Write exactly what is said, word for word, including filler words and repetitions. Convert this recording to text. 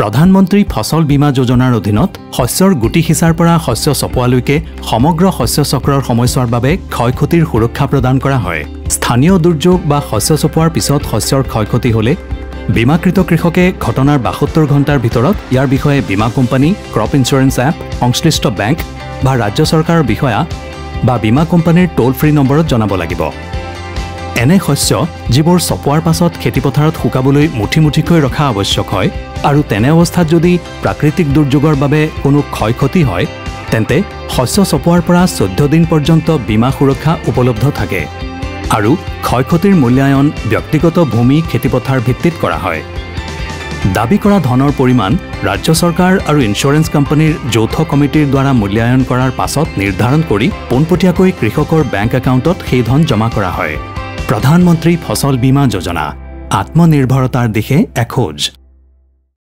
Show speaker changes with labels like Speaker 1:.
Speaker 1: প্ৰধানমন্ত্ৰী ফসল বীমা যোজনাৰ অধীনত শস্যৰ গুটি সিঁচাৰ পৰা শস্য চপোৱালৈকে সমগ্ৰ শস্য চক্ৰৰ সময়ছোৱাৰ বাবে ক্ষয়ক্ষতিৰ সুৰক্ষা প্ৰদান কৰা হয়। স্থানীয় দুৰ্যোগ বা শস্য চপোৱাৰ পিছত শস্যৰ ক্ষয়ক্ষতি হ'লে বীমাকৃত কৃষকে ঘটনাৰ বাসত্তৰ ঘণ্টাৰ ভিতৰত ইয়াৰ বিষয়ে বীমা কোম্পানী, ক্ৰপ ইঞ্চুৰেঞ্চ এপ, সংশ্লিষ্ট বেংক বা ৰাজ্য চৰকাৰৰ বিষয়া বা বীমা কোম্পানীৰ টোল ফ্ৰী নম্বৰত জনাব লাগিব। এনে শস্য যিবোৰ চপোৱাৰ পাছত খেতিপথাৰত শুকাবলৈ মুঠি মুঠিকৈ ৰখা আৱশ্যক হয় আৰু তেনে অৱস্থাত যদি প্ৰাকৃতিক দুৰ্যোগৰ বাবে কোনো ক্ষয়ক্ষতি হয় তেন্তে শস্য চপোৱাৰ পৰা চৈধ্য দিন পৰ্যন্ত বীমা সুৰক্ষা উপলব্ধ থাকে আৰু ক্ষয়ক্ষতিৰ মূল্যায়ন ব্যক্তিগত ভূমি খেতিপথাৰ ভিত্তিত কৰা হয়। দাবী কৰা ধনৰ পৰিমাণ ৰাজ্য চৰকাৰ আৰু ইঞ্চুৰেঞ্চ কোম্পানীৰ যৌথ কমিটিৰ দ্বাৰা মূল্যায়ন কৰাৰ পাছত নিৰ্ধাৰণ কৰি পোনপটীয়াকৈ কৃষকৰ বেংক একাউণ্টত সেই ধন জমা কৰা হয়। প্ৰধানমন্ত্ৰী ফসল বীমা যোজনা, আত্মনিৰ্ভৰতাৰ দিশে এখোজ।